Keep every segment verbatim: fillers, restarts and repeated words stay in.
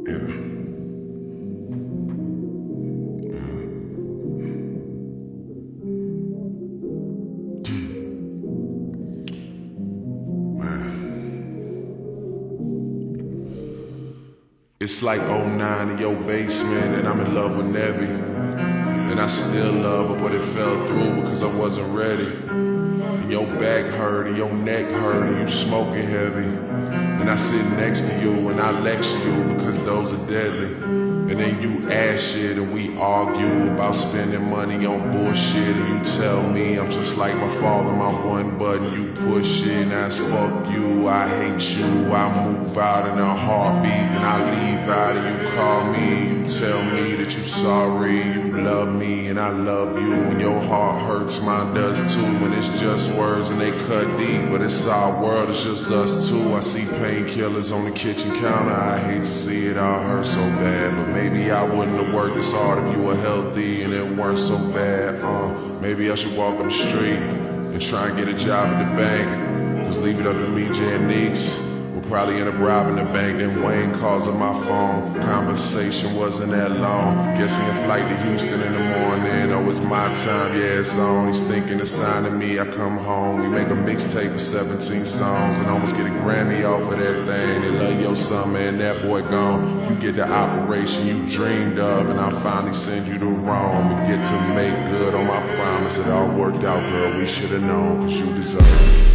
It's like oh nine in your basement and I'm in love with Nebby. And I still love her, but it fell through because I wasn't ready. And your back hurt and your neck hurt and you smoking heavy. And I sit next to you and I lecture you because those are deadly. And then you ask shit and we argue about spending money on bullshit. And you tell me I'm just like my father, my one button, you push it. And that's fuck you, I hate you. I move out in a heartbeat and I leave out and you call me. You tell me that you sorry, you love me and I love you. When your heart hurts, mine does too. And it's just words and they cut deep, but it's our world, it's just us two. I see painkillers on the kitchen counter. I hate to see it all hurt so bad, but maybe I wouldn't have worked this hard if you were healthy and it weren't so bad. Uh, maybe I should walk up the street and try and get a job at the bank. Just leave it up to me, Jay and Neeks. We'll probably end up robbing the bank. Then Wayne calls on my phone. Conversation wasn't that long. Guess me a flight to Houston in the morning. Oh, it's my time, yeah, it's on. He's thinking the sign of me. I come home. We make a mixtape with seventeen songs and almost get a Grammy off of that thing. They love your son, man, that boy gone. You get the operation you dreamed of, and I finally send you to Rome and get to make good on my promise. It all worked out, girl. We should have known, cause you deserve it.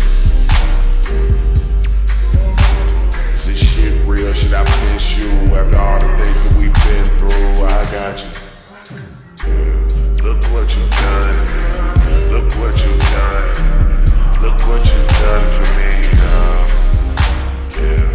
Real, should I piss you after all the things that we've been through? I got you. Yeah. Look what you've done. Look what you've done. Look what you've done for me. Uh, yeah.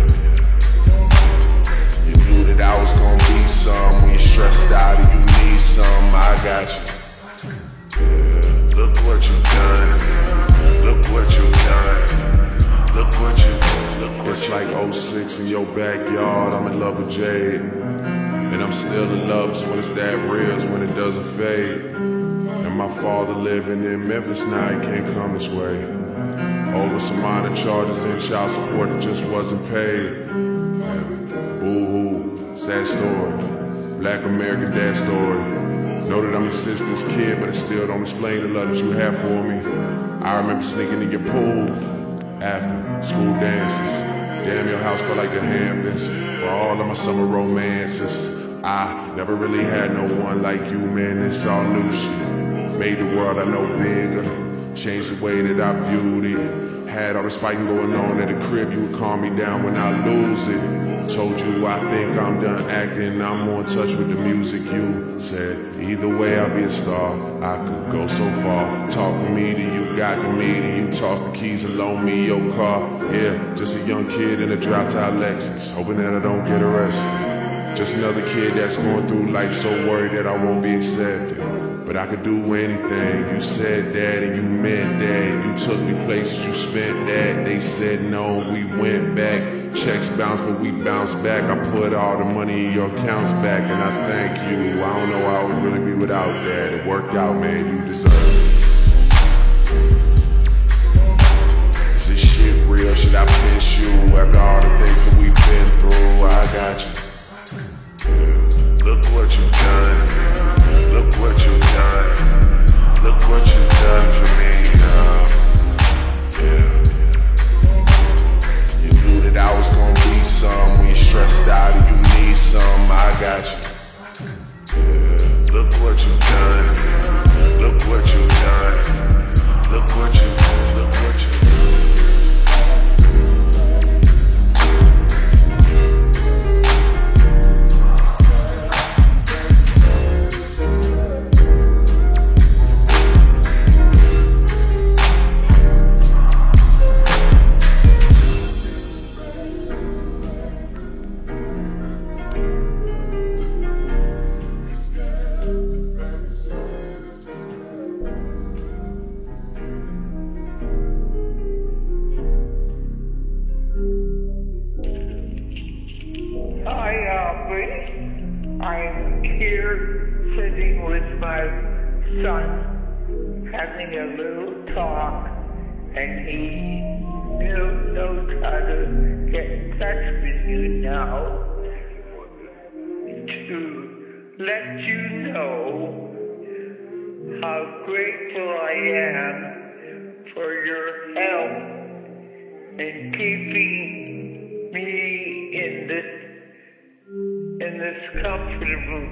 You knew that I was gonna be some. When you're stressed out and you need some, I got you. Yeah. Look what you've done. Look what you've done. Look what you've done. It's like oh six in your backyard, I'm in love with Jade. And I'm still in love just when it's that real, it's when it doesn't fade. And my father living in Memphis now, he can't come this way. Over some minor charges and child support that just wasn't paid. Yeah. Boo-hoo, sad story, black American dad story. Know that I'm your sister's kid, but it still don't explain the love that you have for me. I remember sneaking in your pool after school dances. Damn, your house felt like the Hamptons. For all of my summer romances, I never really had no one like you, man. It's all new shit. Made the world I know bigger. Changed the way that I viewed it. Had all this fighting going on at the crib. You would calm me down when I lose it. Told you I think I'm done acting, I'm more in touch with the music. You said either way I'll be a star. I could go so far. Talk to me, then you got to me, then you toss the keys and loan me your car. Yeah, just a young kid in a drop-top Lexus, hoping that I don't get arrested. Just another kid that's going through life, so worried that I won't be accepted. But I could do anything. You said that and you meant that. You took me places, you spent that. They said no, we went back. Checks bounced, but we bounced back. I put all the money in your accounts back, and I thank you. I don't know how I would really be without that. It worked out, man, you deserve it. Is this shit real? Should I piss you after all the things that we've been through? I got you. Yeah. Look what you've done. Look what you've done. Look what you've done for me. Uh, yeah. You knew that I was gonna be some. When you're stressed out and you need some, I got you. Yeah. Look what you've done. Look what you've done. Look what you've done. Look what you've done. I'm here sitting with my son, having a little talk, and he knows how to get in touch with you now. let you know how grateful I am for your help in keeping me in this in this comfortable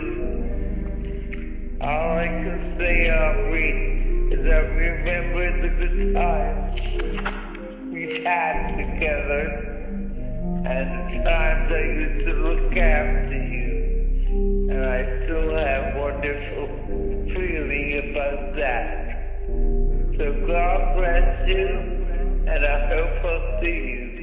sleep. All I can say, Aubrey, is I remember the good times we've had together and the times I used to look after you. And I still have wonderful feeling about that. So God bless you, and I hope I'll see you